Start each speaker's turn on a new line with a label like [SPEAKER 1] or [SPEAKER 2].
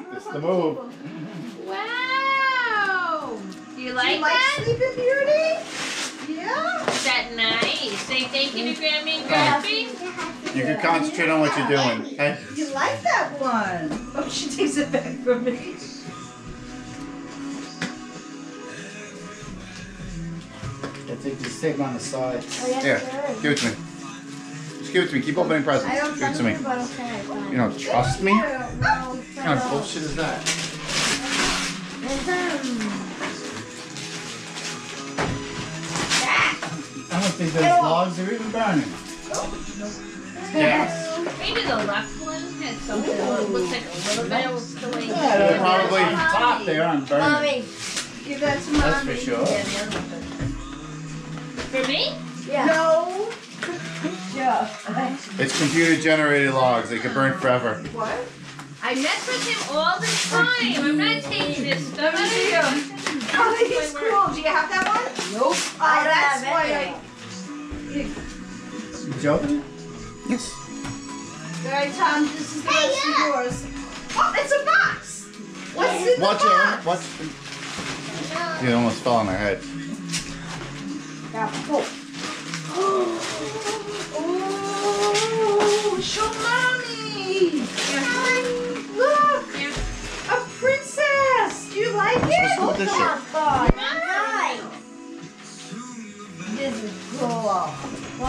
[SPEAKER 1] It's the move.
[SPEAKER 2] Wow. Do you like that?
[SPEAKER 3] Sleeping Beauty? Yeah.
[SPEAKER 2] Is that nice? Say thank you to Grammy and Grampy.
[SPEAKER 1] You can concentrate on what you're doing. Okay?
[SPEAKER 3] You like that one. Oh, she takes it back from me.
[SPEAKER 1] I think the stick on the side.
[SPEAKER 4] Oh, yeah,
[SPEAKER 1] Here,
[SPEAKER 4] sure.
[SPEAKER 1] give it to me. Just give it to me. Keep opening presents.
[SPEAKER 4] I don't
[SPEAKER 1] Give it
[SPEAKER 4] trust
[SPEAKER 1] to me.
[SPEAKER 4] you, but okay, fine.
[SPEAKER 1] You don't trust me?
[SPEAKER 4] No,
[SPEAKER 1] What kind of bullshit is that? I don't think those logs are even burning. Yes.
[SPEAKER 2] Maybe the left one has something that looks like a little bit of the way.
[SPEAKER 1] Yeah, they're probably top. They aren't burning.
[SPEAKER 4] Mommy.
[SPEAKER 3] Give that to Mommy.
[SPEAKER 1] That's for sure.
[SPEAKER 2] Yeah, the other one. For me?
[SPEAKER 4] Yeah.
[SPEAKER 3] No. Yeah.
[SPEAKER 1] It's computer generated logs. They could burn forever.
[SPEAKER 3] What?
[SPEAKER 2] I mess with him all the time. I'm not taking this stuff.
[SPEAKER 3] Oh, he's cool. Do you have that one?
[SPEAKER 4] Nope.
[SPEAKER 3] Oh, that's
[SPEAKER 4] have
[SPEAKER 3] why
[SPEAKER 4] any.
[SPEAKER 1] You joking? Yes.
[SPEAKER 3] All right, Tom, this is the rest of yours. Oh, it's a box. What's in the
[SPEAKER 1] Watch
[SPEAKER 3] box?
[SPEAKER 1] it. Watch it. It almost fell on my head.
[SPEAKER 3] Oh, show Mommy. Look, a princess. Do you like it?
[SPEAKER 1] What's with this shit?